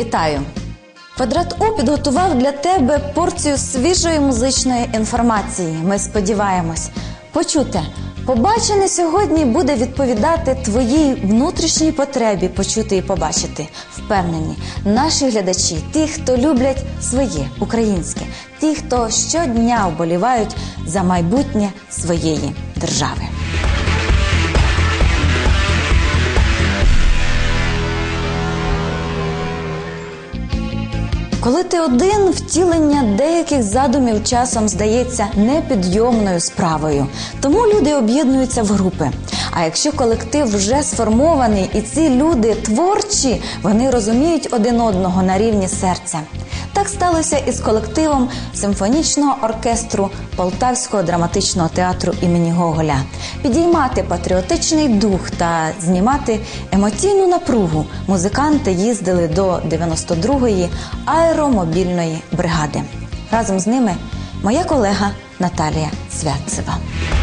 Вітаю! Квадрат У підготував для тебе порцію свіжої музичної інформації. Ми сподіваємось почути. Побачене сьогодні буде відповідати твоїй внутрішній потребі почути і побачити. Впевнені, наші глядачі, ті, хто люблять своє, українське, ті, хто щодня вболівають за майбутнє своєї держави. Коли ти один, втілення деяких задумів часом здається непідйомною справою. Тому люди об'єднуються в групи. А якщо колектив вже сформований і ці люди творчі, вони розуміють один одного на рівні серця. Так сталося і з колективом симфонічного оркестру Полтавського драматичного театру імені Гоголя. Підіймати патріотичний дух та знімати емоційну напругу музиканти їздили до 92-ї аеромобільної бригади. Разом з ними моя колега Наталія Святцева.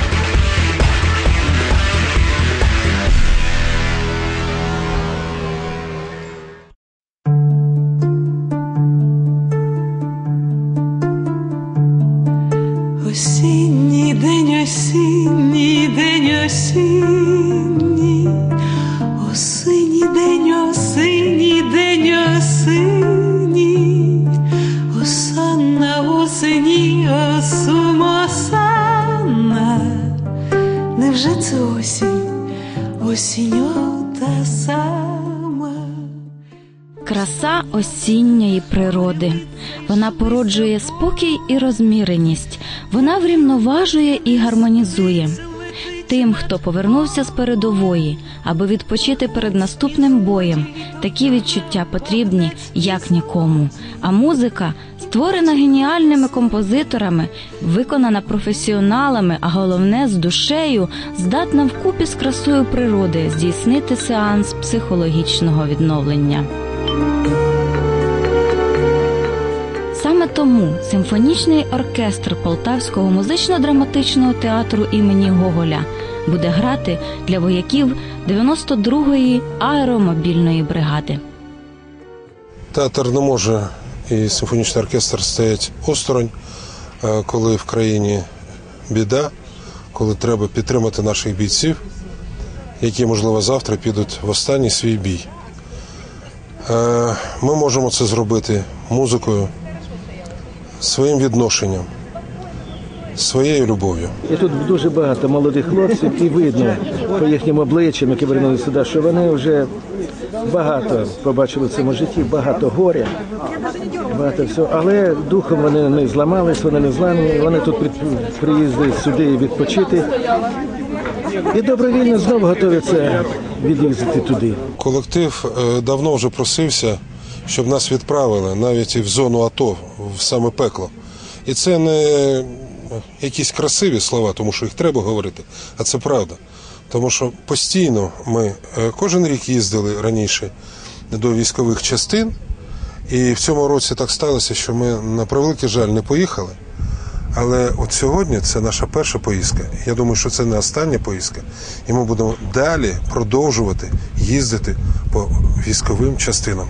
Осінній день, осінній день, осінній, осінній день, осінній день, осінній, осанна осені, осум осанна. Невже це осінь, осінь та сама? Краса осінньої природи. Вона породжує спокій і розміреність. Вона врівноважує і гармонізує. Тим, хто повернувся з передової, аби відпочити перед наступним боєм, такі відчуття потрібні як нікому. А музика, створена геніальними композиторами, виконана професіоналами, а головне з душею, здатна вкупі з красою природи здійснити сеанс психологічного відновлення. Саме тому симфонічний оркестр Полтавського музично-драматичного театру імені Гоголя буде грати для вояків 92-ї аеромобільної бригади. Театр не може і симфонічний оркестр стоять осторонь, коли в країні біда, коли треба підтримати наших бійців, які, можливо, завтра підуть в останній свій бій. Ми можемо це зробити музикою, своїм відношенням, своєю любов'ю. І тут дуже багато молодих хлопців, і видно по їхнім обличчям, які вернулися сюди, що вони вже багато побачили в цьому житті, багато горя, багато всього. Але духом вони не зламались, вони не зламані, вони тут приїздять сюди відпочити. І добровільно знову готуються від'їздити туди. Колектив давно вже просився, щоб нас відправили навіть і в зону АТО, в саме пекло. І це не якісь красиві слова, тому що їх треба говорити, а це правда. Тому що постійно ми кожен рік їздили раніше до військових частин, і в цьому році так сталося, що ми, на превеликий жаль, не поїхали. Але от сьогодні це наша перша поїздка. Я думаю, що це не остання поїздка. І ми будемо далі продовжувати їздити по військовим частинам.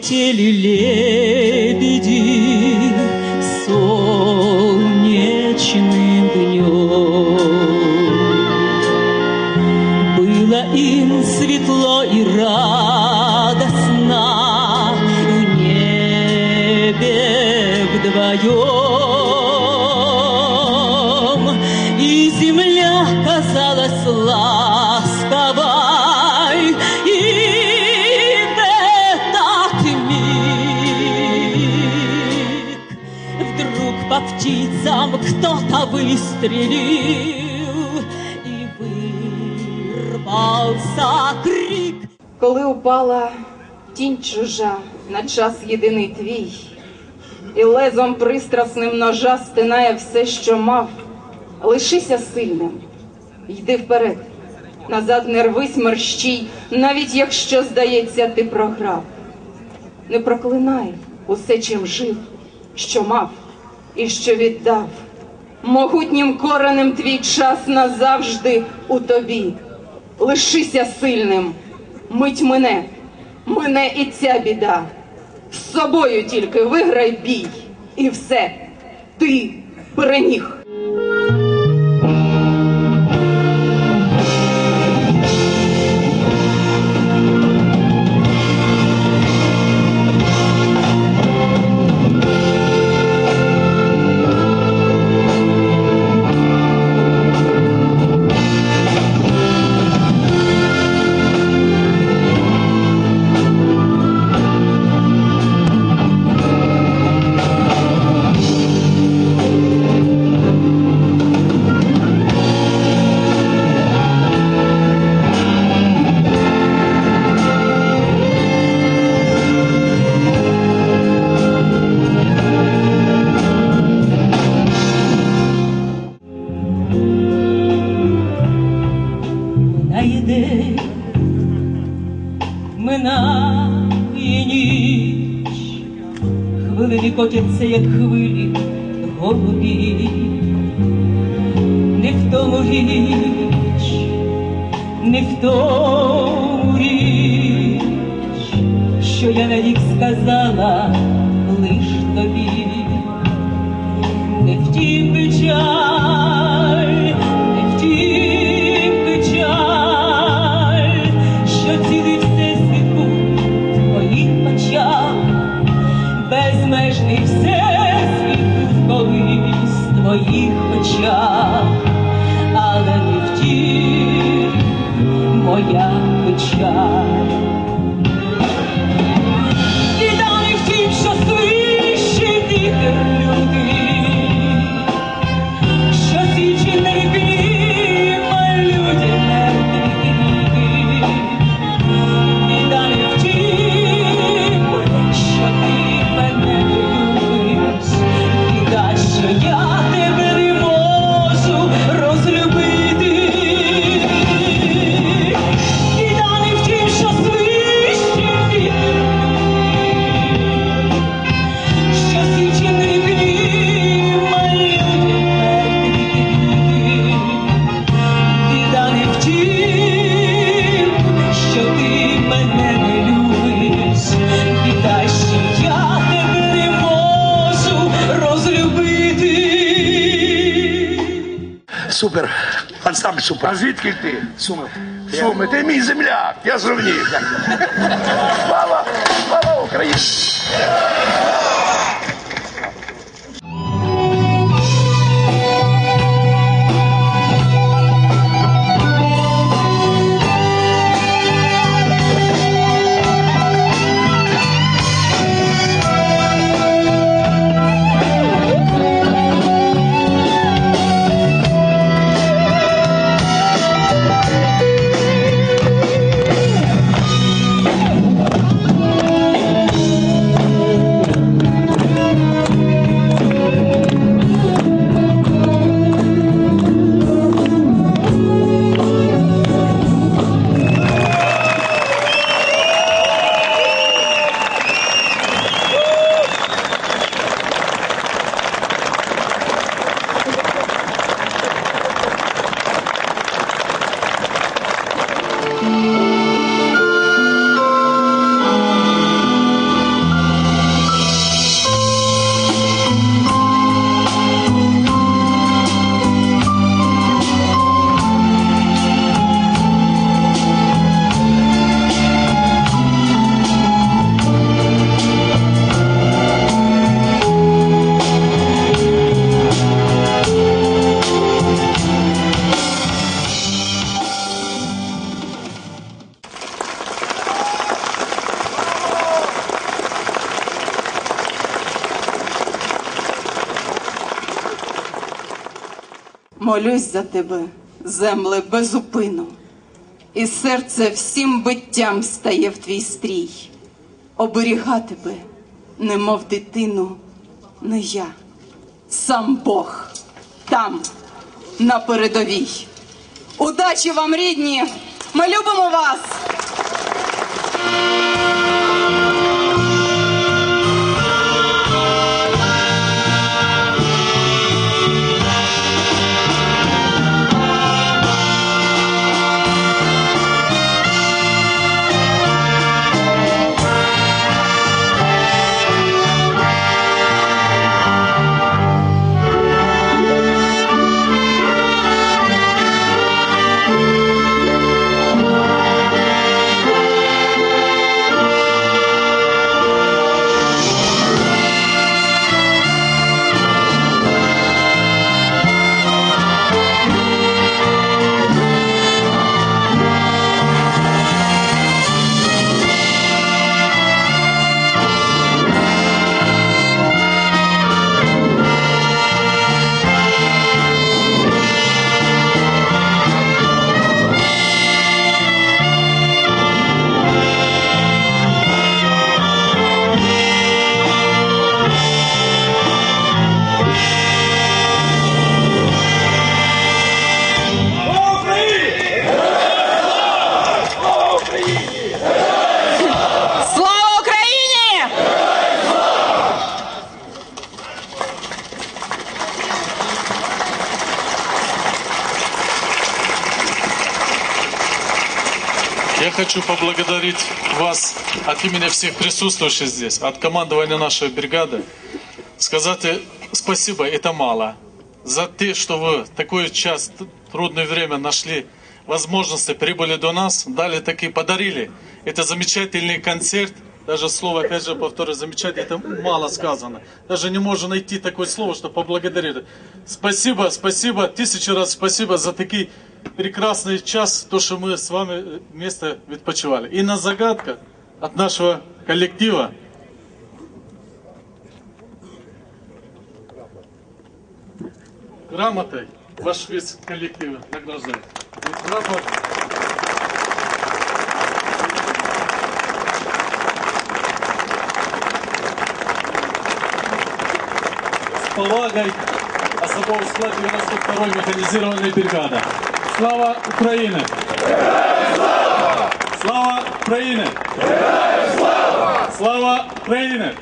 летели лебеди солнечным днем. Было им светло и радостно в небе вдвоем, и земля казалась ласковой, и в этот миг вдруг по птицам кто-то выстрелил, и вырвался крик. Коли упала тінь чужа на час єдиний твій, і лезом пристрасним ножа стинає все, що мав, лишися сильним, йди вперед, назад не рвись мерщій, навіть якщо, здається, ти програв. Не проклинай усе, чим жив, що мав і що віддав. Могутнім коренем твій час назавжди у тобі. Лишися сильним, мить мине і ця біда. З собою тільки виграй бій, і все, ти переміг. Минає ніч, хвилини котяться, як хвилі голубі. Не в тому річ, не в тому річ, що я навік сказала лиш тобі. Не втім печаль, не втім печаль, що цілий всесвіт був в твоїх очах. Безмежний всесвіт був колись в твоїх очах, але не втім моя печаль. Біда не втім, що свищить вітер лютий, що січі не гніма люди мертві. Біда не втім, що ти мене не любиш, біда, що я тебе не можу розлюбити. Біда не втім, що свищить вітер, що січі не гніма люди мертві. Біда не втім, що ти мене не любиш, біда, що я тебе не можу розлюбити. Супер. Ансамбль супер. А звідки ти? Суми. Суми. Ти мій земляк. Я з Рівнів. Слава Україні. Молюсь за тебе, земле, безупину, і серце всім биттям стає в твій стрій. Оберіга тебе, немов дитину, не я, сам Бог, там, на передовій. Удачі вам, рідні! Ми любимо вас! Я хочу поблагодарить вас от имени всех присутствующих здесь, от командования нашей бригады. Сказать спасибо, это мало. За то, что вы в такой час, трудное время нашли возможности, прибыли до нас, дали такие, подарили. Это замечательный концерт. Даже слово, опять же, повторю, замечательно, это мало сказано. Даже не можно найти такое слово, чтобы поблагодарить. Спасибо, спасибо, 1000 раз спасибо за такой прекрасный час, то, что мы с вами вместе відпочивали. И на загадка от нашего коллектива. Грамотой ваш весь коллектив награждает. С повагой особого склада 92-й механизированной бригады. Слава Украине! Слава Украине! Слава Украине!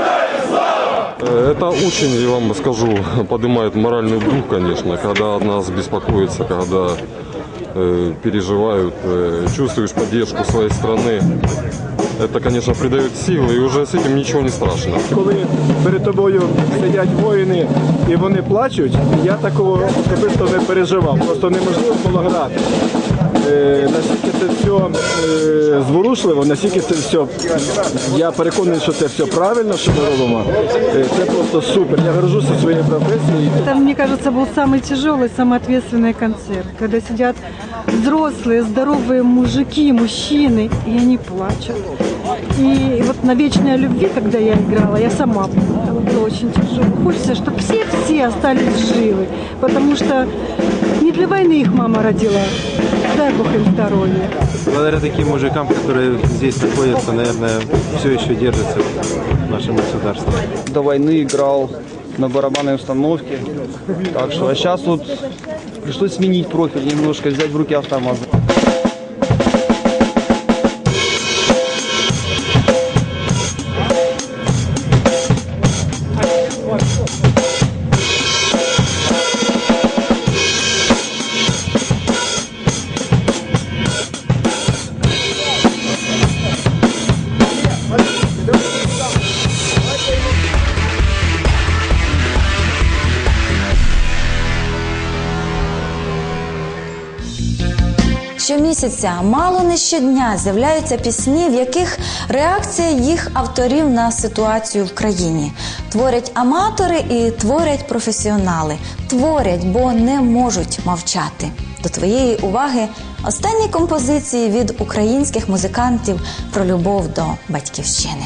Это очень, я вам скажу, поднимает моральный дух, конечно, когда от нас беспокоятся, когда переживают, чувствуешь поддержку своей страны. Это, конечно, придает силы, и уже с этим ничего не страшно. Коли перед тобою сидять воїни і вони плачуть, я такого особисто не переживав. Просто неможливо було грати. Наскільки це все зворушливо, наскільки це все, я переконаний, що це все правильно, що ми робимо. Це просто супер. Я горжуся своєю професією. Это, мне кажется, был самый тяжелый, самый ответственный концерт, когда сидят взрослые, здоровые мужики, мужчины, и они плачут. И вот на «Вечной любви», когда я играла, я сама плакала, было очень тяжело. Хочется, чтобы все остались живы, потому что не для войны их мама родила. Дай Бог им здоровья. Благодаря таким мужикам, которые здесь находятся, наверное, все еще держатся в нашем государстве. До войны играл на барабанной установке. Так что, а сейчас вот пришлось сменить профиль, немножко взять в руки автомат. Щомісяця, мало не щодня, з'являються пісні, в яких реакція їх авторів на ситуацію в країні. Творять аматори і творять професіонали. Творять, бо не можуть мовчати. До твоєї уваги останні композиції від українських музикантів про любов до батьківщини.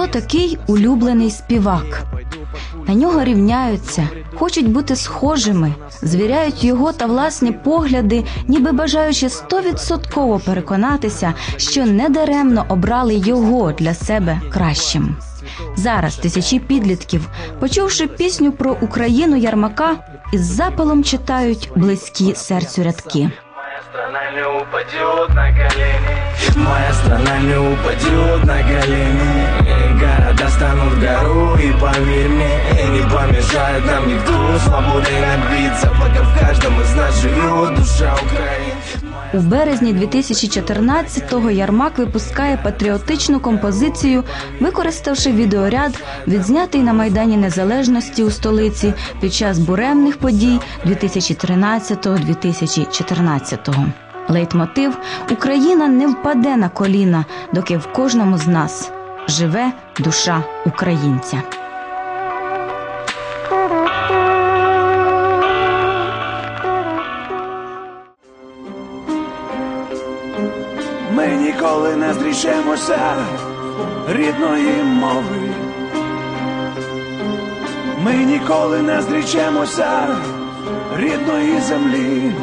хто такий улюблений співак. На нього рівняються, хочуть бути схожими, звіряють його та власні погляди, ніби бажаючи 100% переконатися, що недаремно обрали його для себе кращим. Зараз тисячі підлітків, почувши пісню про Україну Єрмака, із запалом читають близькі серцю рядки. Страна не упадет на колени, моя страна не упадет на колени. Города станут гору, и поверь мне, не помешает нам никто свободой набиться, пока в каждом из нас живет душа Украины. У березні 2014-го Єрмак випускає патріотичну композицію, використавши відеоряд, відзнятий на Майдані Незалежності у столиці під час буремних подій 2013-2014. Лейтмотив «Україна не впаде на коліна, доки в кожному з нас живе душа українця». Ми ніколи не зрішемося рідної мови. Ми ніколи не зрічемося рідної землі.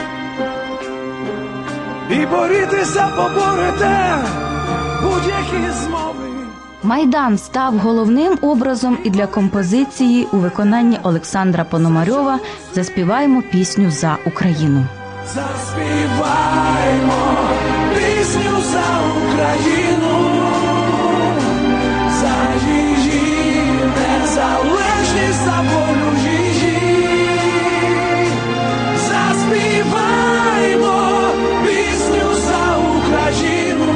І борітися поборете будь-які змови. Майдан став головним образом і для композиції у виконанні Олександра Пономарьова «Заспіваємо пісню за Україну». Заспіваємо пісню за Україну, за її незалежність, за волю її. Заспіваємо пісню за Україну,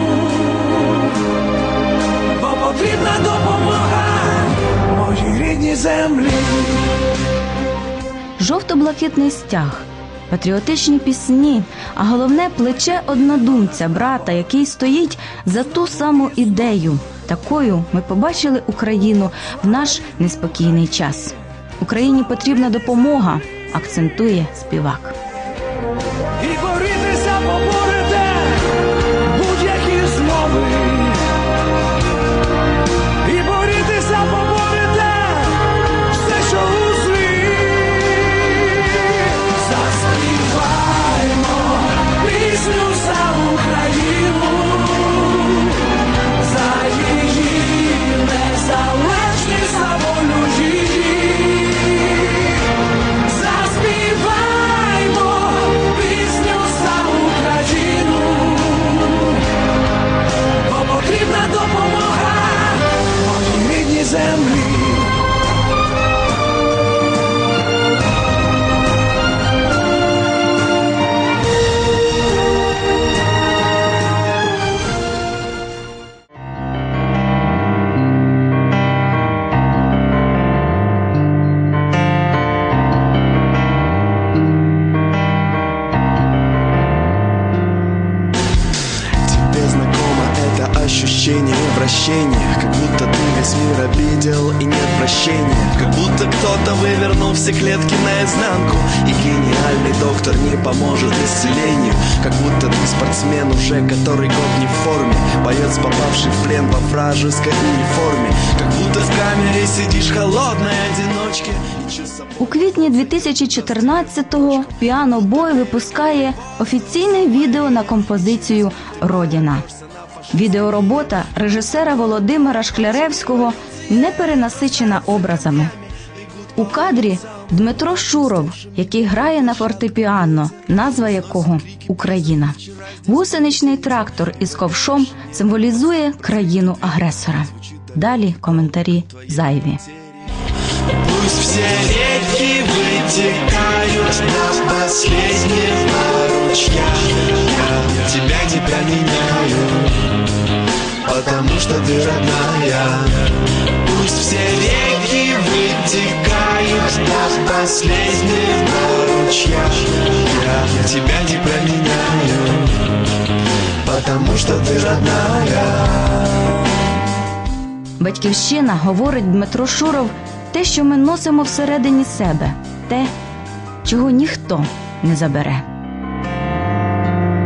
бо потрібна допомога моїй рідній землі. Жовто-блакитний стяг, патріотичні пісні, а головне – плече однодумця, брата, який стоїть за ту саму ідею. Такою ми побачили Україну в наш неспокійний час. Україні потрібна допомога, акцентує співак. І борітися поборете будь-які змови. І борітися поборете все, що у злі. Заспіваємо пісню за Україну, за її незалежність, за волю її. Заспіваємо пісню за Україну, бо потрібна допомога моїй рідній землі. Ощущение вращения, как будто ты весь мир обидел и нет прощения. Как будто кто-то вывернул все клетки наизнанку, и гениальный доктор не поможет исцелению. Как будто ты спортсмен уже который год не в форме, боец, попавший в плен во вражеской униформе. Как будто в камере сидишь холодной одиночке. У квітні 2014-го Піано Бой випускає офіційне відео на композицію «Родина». Відеоробота режисера Володимира Шкляревського не перенасичена образами. У кадрі Дмитро Шуров, який грає на фортепіано, назва якого «Україна». Гусеничний трактор із ковшом символізує країну-агресора. Далі коментарі зайві. Пусть все реки вытекают на последних ручьях. Я тебя не променяю, потому что ты родная. Пусть все реки вытекают на последних ручьях. Я тебя не променяю, потому что ты родная. Батьківщина, говорить Дмитро Шуров, те, що ми носимо всередині себе, те, чого ніхто не забере.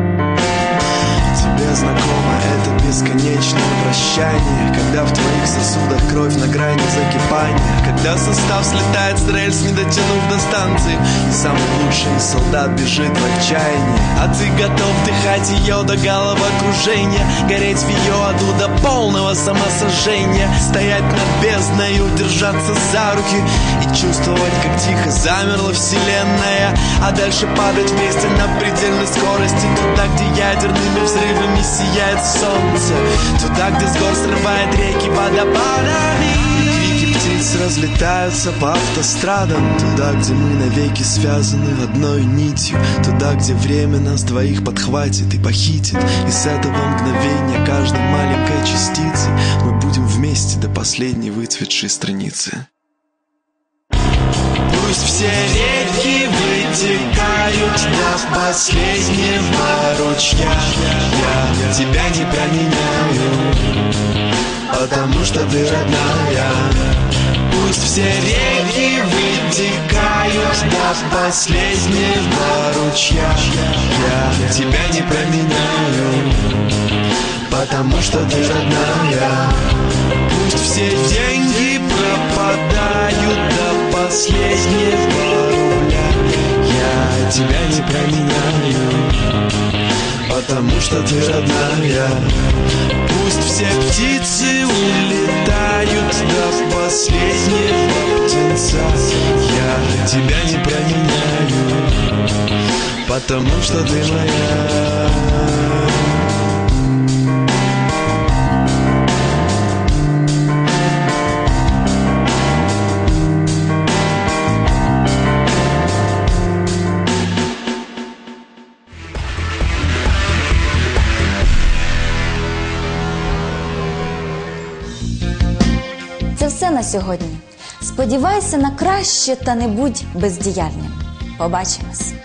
Тебе знакомо это бесконечное прощание, когда в твоих сосудах кровь на грани закипания, когда состав слетает с рельс, не дотянув до станции, и самый лучший солдат бежит в отчаянии. А ты готов вдыхать ее до головокружения, гореть в ее аду до полного самосожжения, стоять над бездною, держаться за руки и чувствовать, как тихо замерла вселенная, а дальше падать вместе на предельной скорости, туда, где ядерными взрывами сияет солнце, туда, где с гор срывает реки водопадами. Крики птиц разлетаются по автострадам, туда, где мы навеки связаны одной нитью, туда, где время нас двоих подхватит и похитит, и с этого мгновения каждой маленькой частицы мы будем вместе до последней выцветшей страницы. Пусть все реки вытекают до последнего ручья, я тебя не променяю, потому что ты родная. Пусть все реки вытекают до последнего ручья, я тебя не променяю, потому что ты родная. Пусть все деньги пропадают до последнего рубля, я тебя не променяю, потому что ты родная. Пусть все птицы улетают до последнего птенца, я тебя не променяю, потому что ты моя. Це все на сьогодні. Сподівайся на краще та не будь бездіяльним. Побачимось!